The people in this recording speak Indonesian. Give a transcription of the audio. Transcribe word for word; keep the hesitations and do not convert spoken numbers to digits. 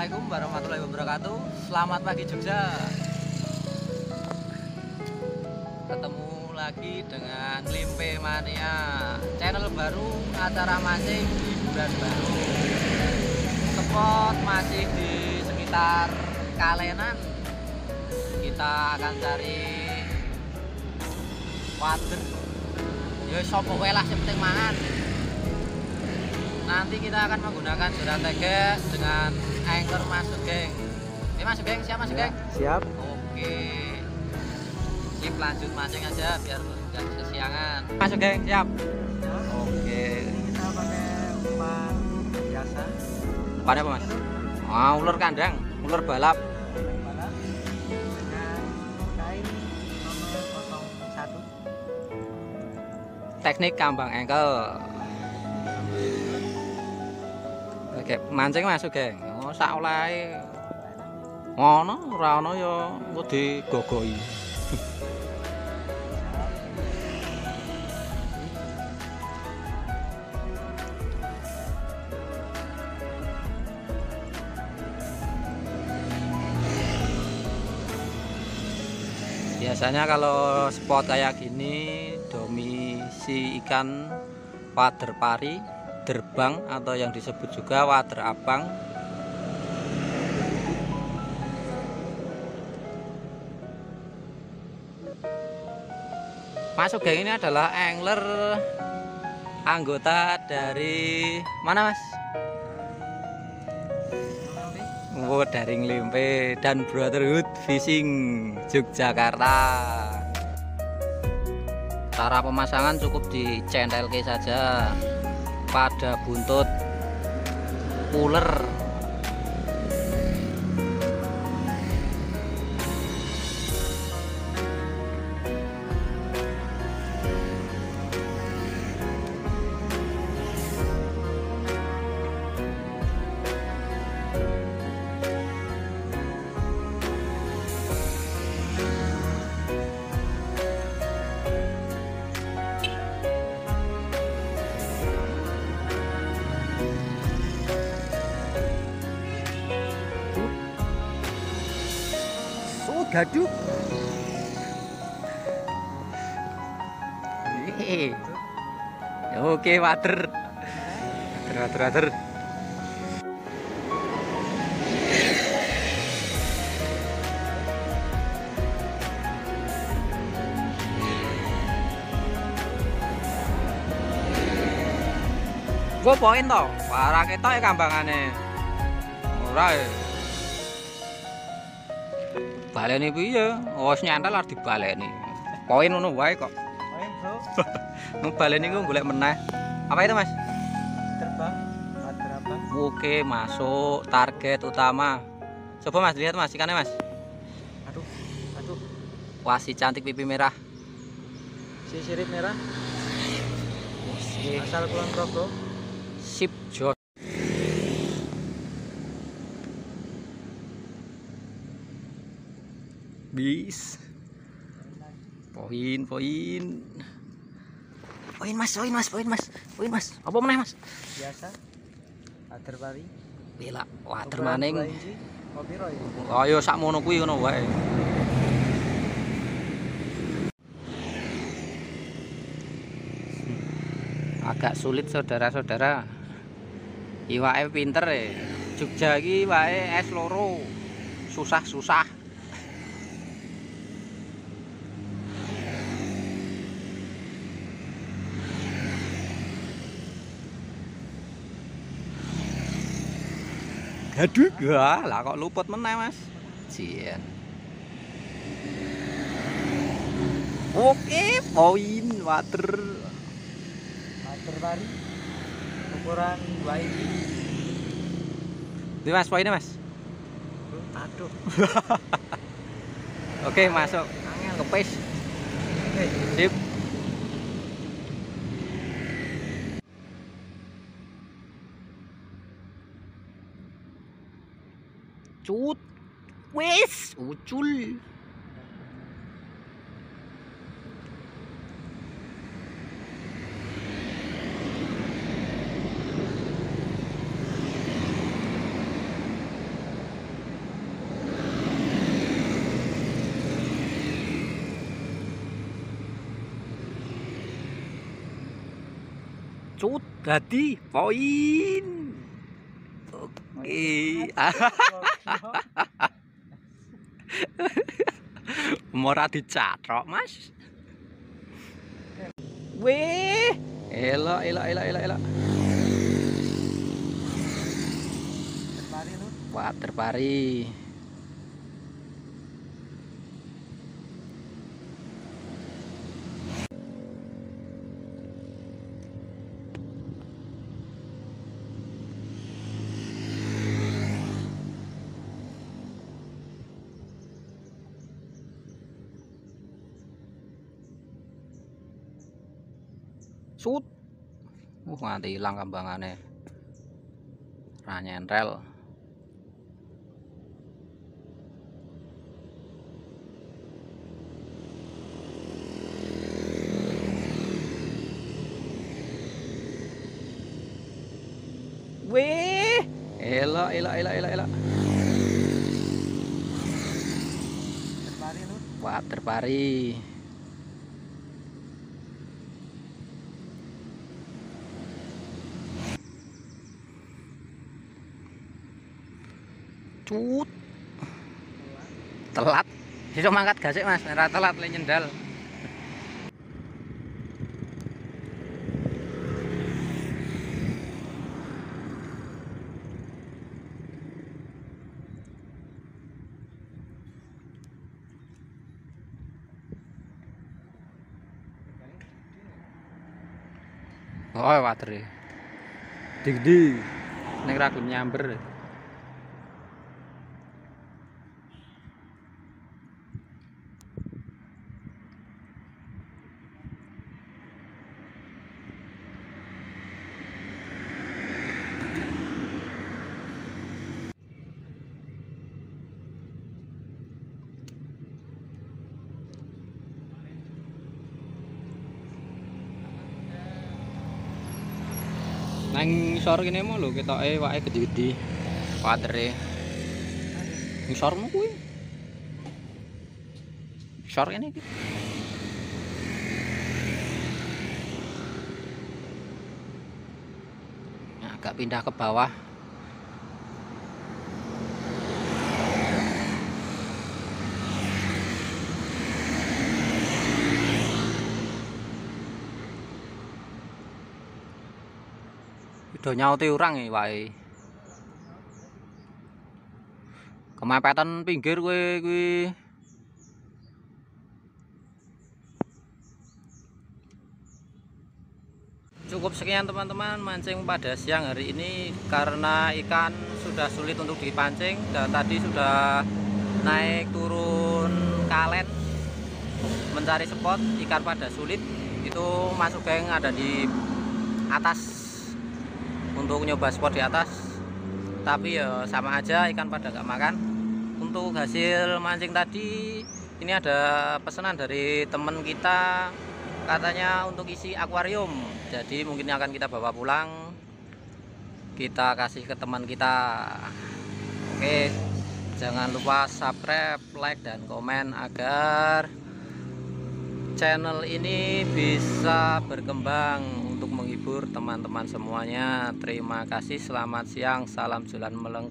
Assalamualaikum warahmatullahi wabarakatuh. Selamat pagi Jogja. Ketemu lagi dengan Limpe Mania, channel baru, acara mancing di bulan baru. Spot masih di sekitar Kalenan. Kita akan cari wader. Ya sopo wae lah sing penting mangan. Nanti kita akan menggunakan jerat teges dengan anchor Mas Sugeng. Oke Mas Sugeng, siap Mas Sugeng? Siap. Oke. Sip, lanjut mancing aja biar nggak kesiangan. Mas Sugeng, siap? Oke. Kita pakai umpan biasa. Umpannya apa Mas? Ah, ular kandang, ular balap. Balap dengan kain nomor nol satu. Teknik kambang engkel. Oke, mancing Mas Sugeng. Oh, sak olehe. Ngono, ora ono ya engko digogoki. Biasanya kalau spot kayak gini domisi ikan wader pari, derbang atau yang disebut juga wader abang. Mas Sugeng ini adalah angler anggota dari mana Mas? Oh, dari Limpe dan Brotherhood Fishing Yogyakarta. Cara pemasangan cukup dicentelke saja pada buntut uler. Gaduh. Oke, wader. Wader, wader, wader. Gue poin toh, parah ketok ya kambangane. Ora ya. Baleni piye? Wis nyantel arep dibaleni. Poin ngono wae kok. Poin, Bro. Nang baleni ku golek meneh. Apa itu, Mas? Terbang, wader abang. Oke, masuk target utama. Coba Mas lihat Mas ikannya Mas. Aduh, aduh. Wah, si cantik pipi merah. Si sirip merah. Oke. Asal Kulon Progo. Sip jos. Bis. Poin, poin. Poin Mas, poin Mas, poin Mas. Poin Mas. Apa meneh Mas? Biasa. Wader pari. Bila wader Ukuran maning. dua inci. Mau piro ya? Oh yo sakmono kuwi ngono wae. Agak sulit saudara-saudara. Iwake pinter ya. Jogja iki wae es loro. Susah-susah. Aduh, wah, lah kok luput meneh, Mas. Jien. Oke, poin water. Wader pari. Ukuran dua inci. Ini Mas, poinnya Mas. Aduh. Oke, masuk. Angel. Kepis. Oke. Sip. Cut. Wes, ucul. Dadi poin. Oke. Ora dicatrok, Mas. Wih, elok elok elok elok elok. Terpari lu. Wah, terpari. Sut. Uh, nganti ilang kambangane. Ra nyentel. Wih, elok elok elok elok elok. Terpari lu. Wah, terpari. Cut. Telat. Iso mangkat gasik, Mas. Ora telat le nyendal. Oh, water. Digdi. Nek ra gelem nyamber. Nang ngisor kene mau lho ketoke wake gede-gede. Watere. Ngisormu kuwi. Ngisor kene iki. Nah, agak pindah ke bawah. Do nyauti urang iki wae. Kemepetan pinggir kowe kuwi. Cukup sekian teman-teman mancing pada siang hari ini karena ikan sudah sulit untuk dipancing dan tadi sudah naik turun kalen mencari spot ikan pada sulit. Itu masuk geng ada di atas untuk nyoba spot di atas, tapi ya sama aja ikan pada gak makan. Untuk hasil mancing tadi ini ada pesanan dari temen kita, katanya untuk isi akuarium, jadi mungkin akan kita bawa pulang, kita kasih ke teman kita. Oke, jangan lupa subscribe, like dan komen agar channel ini bisa berkembang untuk menghibur teman-teman semuanya. Terima kasih, selamat siang, salam jalan melengkung.